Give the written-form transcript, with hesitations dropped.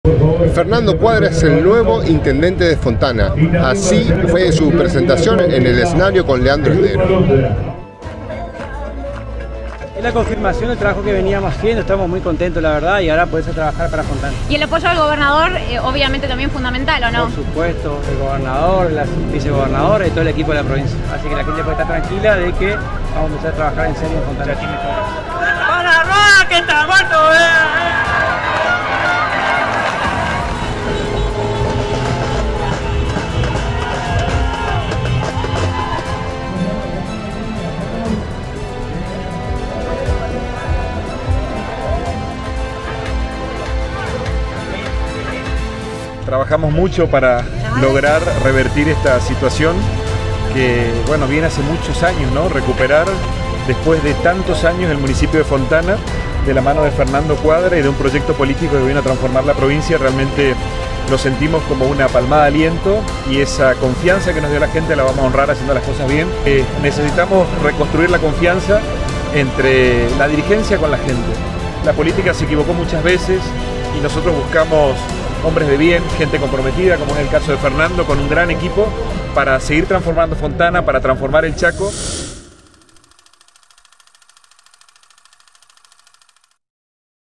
Fernando Cuadra es el nuevo intendente de Fontana. Así fue su presentación en el escenario con Leandro Esdero. Es la confirmación del trabajo que veníamos haciendo, estamos muy contentos la verdad y ahora podés trabajar para Fontana. Y el apoyo del gobernador obviamente también fundamental, ¿o no? Por supuesto, el gobernador, la vicegobernadora y todo el equipo de la provincia. Así que la gente puede estar tranquila de que vamos a empezar a trabajar en serio en Fontana. ¡Para Roa, que está muerto! Trabajamos mucho para lograr revertir esta situación que, bueno, viene hace muchos años, ¿no? Recuperar después de tantos años el municipio de Fontana de la mano de Fernando Cuadra y de un proyecto político que viene a transformar la provincia. Realmente lo sentimos como una palmada de aliento y esa confianza que nos dio la gente la vamos a honrar haciendo las cosas bien. Necesitamos reconstruir la confianza entre la dirigencia con la gente. La política se equivocó muchas veces y nosotros buscamos hombres de bien, gente comprometida, como es el caso de Fernando, con un gran equipo para seguir transformando Fontana, para transformar el Chaco